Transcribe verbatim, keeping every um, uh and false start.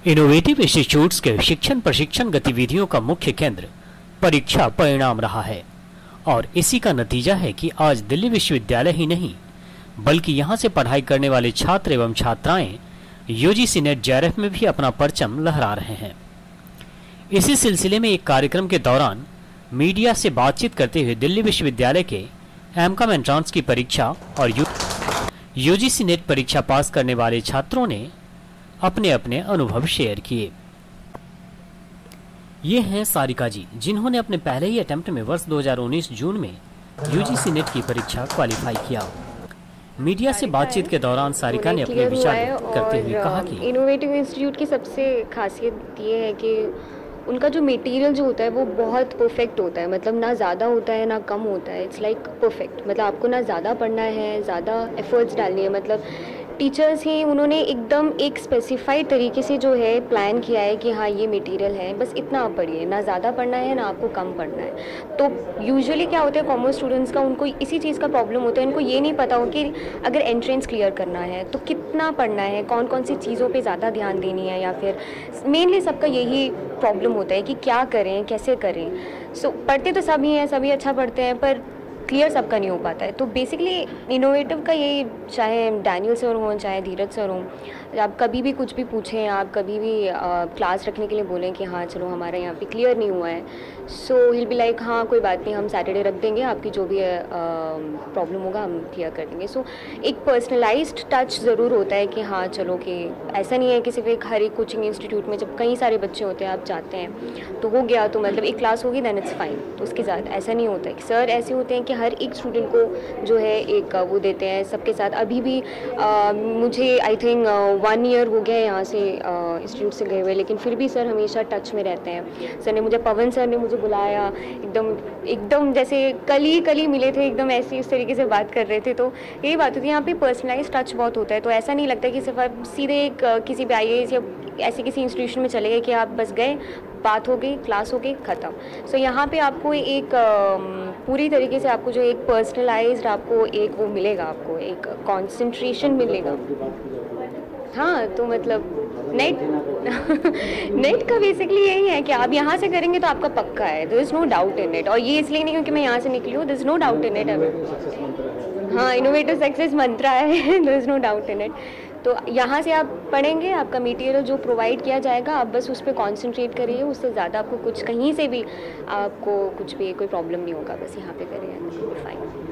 Innovative institutes के शिक्षण प्रशिक्षण गतिविधियों का मुख्य केंद्र परीक्षा परिणाम रहा है और इसी का नतीजा है कि आज दिल्ली विश्वविद्यालय ही नहीं बल्कि यहां से पढ़ाई करने वाले छात्र एवं छात्राएं यूजीसी नेट जेआरएफ में भी अपना परचम लहरा रहे हैं। इसी सिलसिले में एक कार्यक्रम के दौरान मीडिया से बातचीत करते हुए दिल्ली विश्वविद्यालय के एमकॉम एंट्रांस की परीक्षा और यूजीसी नेट परीक्षा पास करने वाले छात्रों ने अपने अपने अनुभव शेयर किए। ये हैं सारिका जी, जिन्होंने अपने पहले ही अटेम्प्ट में वर्ष दो हज़ार उन्नीस जून में यूजीसी नेट की परीक्षा क्वालिफाई किया। मीडिया से बातचीत के दौरान सारिका ने अपने विचार करते हुए कहा कि इनोवेटिव इंस्टीट्यूट की सबसे खासियत ये है कि उनका जो मटेरियल जो होता है वो बहुत परफेक्ट होता है, मतलब ना ज़्यादा होता है ना कम होता है। इट्स लाइक परफेक्ट, मतलब आपको ना ज़्यादा पढ़ना है, ज़्यादा एफर्ट्स डालनी है। मतलब टीचर्स ही उन्होंने एकदम एक स्पेसिफाइड तरीके से जो है प्लान किया है कि हाँ ये मटेरियल है, बस इतना आप पढ़िए, ना ज़्यादा पढ़ना है ना आपको कम पढ़ना है। तो यूजुअली क्या होता है कॉमर्स स्टूडेंट्स का, उनको इसी चीज़ का प्रॉब्लम होता है, उनको ये नहीं पता हो कि अगर एंट्रेंस क्लियर करना है तो कितना पढ़ना है, कौन कौन सी चीज़ों पर ज़्यादा ध्यान देनी है, या फिर मेनली सबका यही प्रॉब्लम होता है कि क्या करें कैसे करें। सो so, पढ़ते तो सभी हैं, सभी अच्छा पढ़ते हैं, पर क्लियर सबका नहीं हो पाता है। तो बेसिकली इनोवेटिव का यही, चाहे डैनियल सर हों चाहे धीरज सर हों, आप कभी भी कुछ भी पूछें, आप कभी भी आ, क्लास रखने के लिए बोलें कि हाँ चलो हमारे यहाँ पे क्लियर नहीं हुआ है, सो विल बी लाइक हाँ कोई बात नहीं, हम सैटरडे रख देंगे, आपकी जो भी प्रॉब्लम होगा हम क्लियर कर देंगे। सो so, एक पर्सनलाइज्ड टच ज़रूर होता है कि हाँ चलो, कि ऐसा नहीं है कि सिर्फ एक हर एक कोचिंग इंस्टीट्यूट में जब कई सारे बच्चे होते हैं आप जाते हैं तो हो गया, तो मतलब एक क्लास होगी दैन इट्स फाइन, तो उसके साथ ऐसा नहीं होता है। सर ऐसे होते हैं कि हर एक स्टूडेंट को जो है एक वो देते हैं सबके साथ। अभी भी आ, मुझे आई थिंक वन ईयर हो गया है यहाँ से इंस्टीट्यूट से गए हुए, लेकिन फिर भी सर हमेशा टच में रहते हैं। सर ने मुझे, पवन सर ने मुझे बुलाया, एकदम एकदम जैसे कल ही कल ही मिले थे, एकदम ऐसी इस तरीके से बात कर रहे थे। तो यही बात होती है, यहाँ पे पर्सनलाइज टच बहुत होता है। तो ऐसा नहीं लगता कि सिर्फ आप सीधे एक किसी भी आई ए एस या ऐसे किसी इंस्टीट्यूशन में चले गए कि आप बस गए, बात हो गई, क्लास हो गई, ख़त्म। सो so, यहाँ पे आपको एक पूरी तरीके से आपको जो एक पर्सनलाइज्ड आपको एक वो मिलेगा, आपको एक कंसंट्रेशन मिलेगा। हाँ, तो मतलब नेट नेट का बेसिकली यही है कि आप यहाँ से करेंगे तो आपका पक्का है, there is no doubt in it. और ये इसलिए नहीं क्योंकि मैं यहाँ से निकली हूँ, there is no doubt in it. हाँ, इनोवेटिव सक्सेस मंत्रा है, there is no doubt in it. तो यहाँ से आप पढ़ेंगे, आपका मटेरियल जो प्रोवाइड किया जाएगा आप बस उस पर कॉन्सेंट्रेट करिए, उससे ज़्यादा आपको कुछ कहीं से भी आपको कुछ भी कोई प्रॉब्लम नहीं होगा, बस यहाँ पे करिए, फाइन।